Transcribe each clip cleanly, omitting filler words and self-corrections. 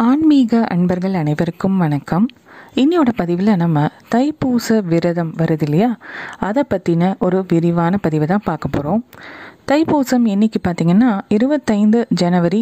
ஆன்மீக அன்பர்கள் அனைவருக்கும் வணக்கம். இன்னையோட பதிவில் நம்ம தைப்பூச விரதம் வருது இல்லையா, அதை பற்றின ஒரு விரிவான பதிவை தான் பார்க்க போகிறோம். தைப்பூசம் என்னைக்கு பார்த்தீங்கன்னா 25 ஜனவரி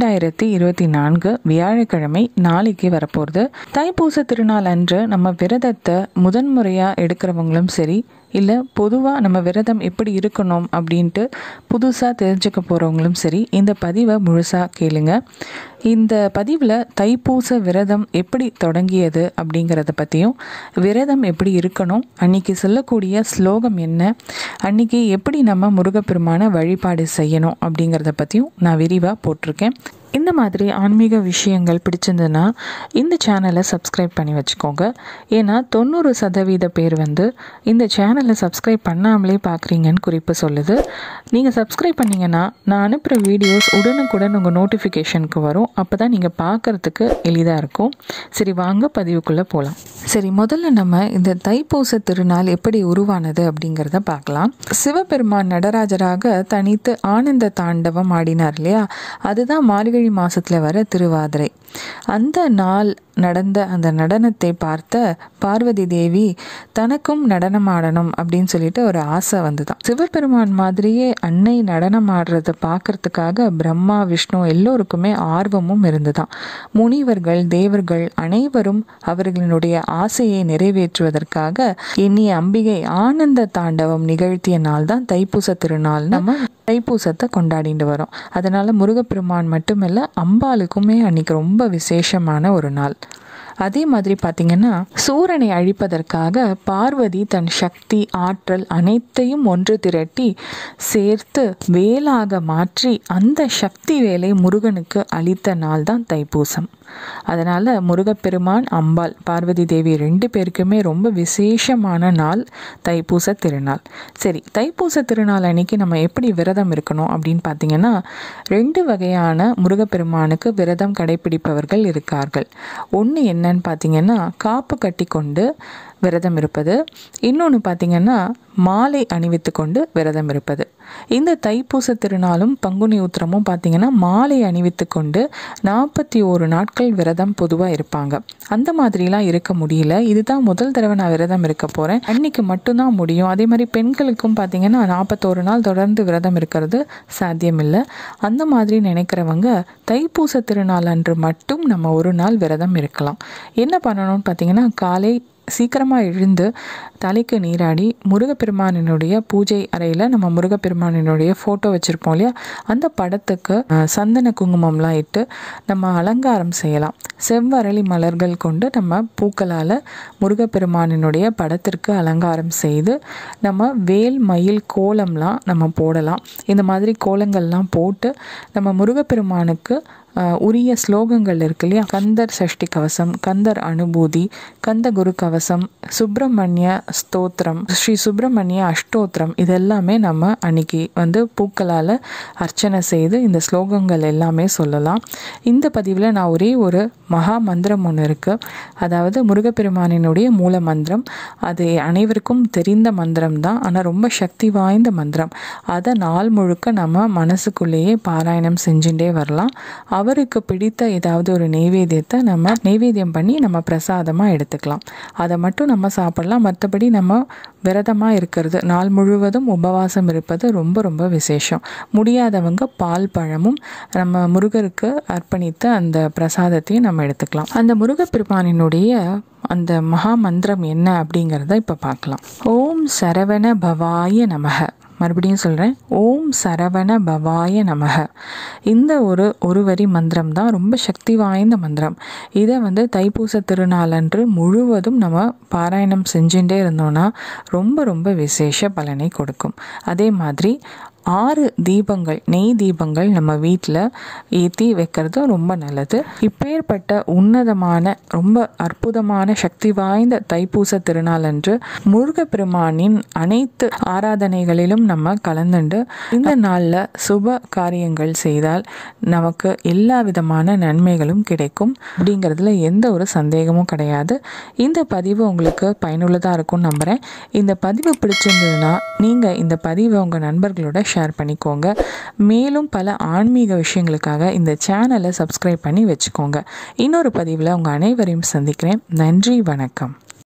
2024 வியாழக்கிழமை நாளைக்கு வரப்போகிறது. தைப்பூச திருநாள் அன்று நம்ம விரதத்தை முதன்முறையாக எடுக்கிறவங்களும் சரி, இல்லை பொதுவாக நம்ம விரதம் எப்படி இருக்கணும் அப்படின்ட்டு புதுசாக தெரிஞ்சுக்க போகிறவங்களும் சரி, இந்த பதிவை முழுசாக கேளுங்க. இந்த பதிவில் தைப்பூச விரதம் எப்படி தொடங்கியது அப்படிங்கிறத பற்றியும், விரதம் எப்படி இருக்கணும், அன்னைக்கு சொல்லக்கூடிய ஸ்லோகம் என்ன, அன்னைக்கு எப்படி நம்ம முருகப்பெருமான வழிபாடு செய்யணும் அப்படிங்கிறத பற்றியும் நான் விரிவாக போட்டிருக்கேன். இந்த மாதிரி ஆன்மீக விஷயங்கள் பிடிச்சிருந்ததுன்னா இந்த சேனலை சப்ஸ்கிரைப் பண்ணி வச்சுக்கோங்க. ஏன்னா 90% பேர் இந்த சேனலை சப்ஸ்கிரைப் பண்ணாமலே பார்க்குறீங்கன்னு குறிப்பு சொல்லுது. நீங்கள் சப்ஸ்கிரைப் பண்ணிங்கன்னா நான் அனுப்புகிற வீடியோஸ் உடனுக்குடன் உங்கள் நோட்டிஃபிகேஷனுக்கு வரும். அப்போ தான் நீங்கள் பார்க்குறதுக்கு எளிதாக இருக்கும். சரி, வாங்க பதிவுக்குள்ளே போகலாம். சரி, முதல்ல நம்ம இந்த தைப்பூச திருநாள் எப்படி உருவானது அப்படிங்கிறத பார்க்கலாம். சிவபெருமான் நடராஜராக தனித்து ஆனந்த தாண்டவம் ஆடினார் இல்லையா, அதுதான் மார்கழி மாசத்துல வர திருவாதிரை. அந்த நாள் நடந்த அந்த நடனத்தை பார்த்த பார்வதி தேவி தனக்கும் நடனம் ஆடணும் அப்படின்னு சொல்லிட்டு ஒரு ஆசை வந்துதான். சிவபெருமான் மாதிரியே அன்னை நடனம் ஆடுறத பார்க்கறதுக்காக பிரம்மா விஷ்ணு எல்லோருக்குமே ஆர்வமும் இருந்துதான். முனிவர்கள் தேவர்கள் அனைவரும் அவர்களுடைய ஆசையை நிறைவேற்றுவதற்காக எண்ணிய அம்பிகை ஆனந்த தாண்டவம் நிகழ்த்திய நாள் தான் தைப்பூச திருநாள். நம்ம தைப்பூசத்தை கொண்டாடிட்டு வரோம். அதனால முருகப்பெருமான் மட்டுமல்ல, அம்பாளுக்குமே அன்னைக்கு ரொம்ப விசேஷமான ஒரு நாள். அதே மாதிரி பார்த்தீங்கன்னா, சூரனை அழிப்பதற்காக பார்வதி தன் சக்தி ஆற்றல் அனைத்தையும் ஒன்று திரட்டி சேர்த்து வேலாக மாற்றி அந்த சக்தி வேலை முருகனுக்கு அளித்த நாள் தான் தைப்பூசம். அதனால் முருகப்பெருமான் அம்பாள் பார்வதி தேவி 2 பேருக்குமே ரொம்ப விசேஷமான நாள் தைப்பூச திருநாள். சரி, தைப்பூச திருநாள் அன்னைக்கு நம்ம எப்படி விரதம் இருக்கணும் அப்படின்னு பார்த்தீங்கன்னா, 2 வகையான முருகப்பெருமானுக்கு விரதம் கடைபிடிப்பவர்கள் இருக்கார்கள். ஒன்று என்னன்னு பார்த்தீங்கன்னா, காப்பு கட்டி கொண்டு விரதம் இருப்பது. இன்னொன்று பார்த்தீங்கன்னா, மாலை அணிவித்து கொண்டு விரதம் இருப்பது. இந்த தைப்பூச திருநாளும் பங்குனி உத்திரமும் பார்த்தீங்கன்னா மாலை அணிவித்து கொண்டு 41 நாட்கள் விரதம் பொதுவாக இருப்பாங்க. அந்த மாதிரிலாம் இருக்க முடியல, இதுதான் முதல் தடவை நான் விரதம் இருக்க போகிறேன், அன்னைக்கு மட்டும்தான் முடியும். அதே மாதிரி பெண்களுக்கும் பார்த்தீங்கன்னா 41 நாள் தொடர்ந்து விரதம் இருக்கிறது சாத்தியமில்லை. அந்த மாதிரி நினைக்கிறவங்க தைப்பூச திருநாள் அன்று மட்டும் நம்ம ஒரு நாள் விரதம் இருக்கலாம். என்ன பண்ணணும்னு பார்த்தீங்கன்னா, காலை சீக்கிரமாக எழுந்து தலைக்கு நீராடி முருகப்பெருமானினுடைய பூஜை அறையில் நம்ம முருகப்பெருமானினுடைய ஃபோட்டோ வச்சுருப்போம் இல்லையா, அந்த படத்துக்கு சந்தன குங்குமம்லாம் இட்டு நம்ம அலங்காரம் செய்யலாம். செவ்வரளி மலர்கள் கொண்டு நம்ம பூக்களால் முருகப்பெருமானினுடைய படத்திற்கு அலங்காரம் செய்து நம்ம வேல் மயில் கோலம்லாம் நம்ம போடலாம். இந்த மாதிரி கோலங்கள்லாம் போட்டு நம்ம முருகப்பெருமானுக்கு உரிய ஸ்லோகங்கள் இருக்கு இல்லையா, கந்தர் சஷ்டி கவசம், கந்தர் அனுபூதி, கந்த குரு கவசம், சுப்பிரமணிய ஸ்தோத்திரம், ஸ்ரீ சுப்பிரமணிய அஷ்டோத்திரம், இதெல்லாமே நம்ம அன்னைக்கு பூக்களால் அர்ச்சனை செய்து இந்த ஸ்லோகங்கள் எல்லாமே சொல்லலாம். இந்த பதிவில் நான் ஒரே ஒரு மகா மந்திரம் ஒன்று இருக்குது. அதாவது முருகப்பெருமானினுடைய மூல மந்திரம். அது அனைவருக்கும் தெரிந்த மந்திரம் தான், ஆனால் ரொம்ப சக்தி வாய்ந்த மந்திரம். அதை நாள் முழுக்க நம்ம மனசுக்குள்ளேயே பாராயணம் செஞ்சுட்டே வரலாம். அவருக்கு பிடித்த ஏதாவது ஒரு நெய்வேத்தியத்தை நம்ம நெய்வேத்தியம் பண்ணி நம்ம பிரசாதமாக எடுத்துக்கலாம். அதை மட்டும் நம்ம சாப்பிடலாம். மற்றபடி நம்ம விரதமாக இருக்கிறது, நாள் முழுவதும் உபவாசம் இருப்பது ரொம்ப ரொம்ப விசேஷம். முடியாதவங்க பால் பழமும் நம்ம முருகருக்கு அர்ப்பணித்த அந்த பிரசாதத்தையும் நம்ம எடுத்துக்கலாம். அந்த முருகப்பெருமானினுடைய அந்த மகா மந்திரம் என்ன அப்படிங்கிறத இப்போ பார்க்கலாம். ஓம் சரவண பவாய நமக. மறுபடியும் சொல்கிறேன், ஓம் சரவண பவாய நமக. இந்த ஒரு வரி மந்திரம் தான் ரொம்ப சக்தி வாய்ந்த மந்திரம். இதை தைப்பூச திருநாள் அன்று முழுவதும் நம்ம பாராயணம் செஞ்சுட்டே இருந்தோம்னா ரொம்ப ரொம்ப விசேஷ பலனை கொடுக்கும். அதே மாதிரி 6 தீபங்கள், நெய் தீபங்கள் நம்ம வீட்டில் ஏற்றி வைக்கிறது ரொம்ப நல்லது. இப்பேற்பட்ட உன்னதமான ரொம்ப அற்புதமான சக்தி வாய்ந்த தைப்பூச திருநாள் அன்று முருகப்பெருமானின் அனைத்து ஆராதனைகளிலும் நம்ம கலந்துண்டு இந்த நாளில் சுப காரியங்கள் செய்தால் நமக்கு எல்லா விதமான நன்மைகளும் கிடைக்கும் அப்படிங்கிறதுல எந்த ஒரு சந்தேகமும் கிடையாது. இந்த பதிவு உங்களுக்கு பயனுள்ளதாக இருக்கும்னு நம்புகிறேன். இந்த பதிவு பிடிச்சிருந்ததுன்னா நீங்கள் இந்த பதிவை உங்கள் நண்பர்களோட ஷேர் பண்ணிக்கோங்க. மேலும் பல ஆன்மீக விஷயங்களுக்காக இந்த சேனலை சப்ஸ்கிரைப் பண்ணி வச்சுக்கோங்க. இன்னொரு பதிவில் உங்கள் அனைவரையும் சந்திக்கிறேன். நன்றி, வணக்கம்.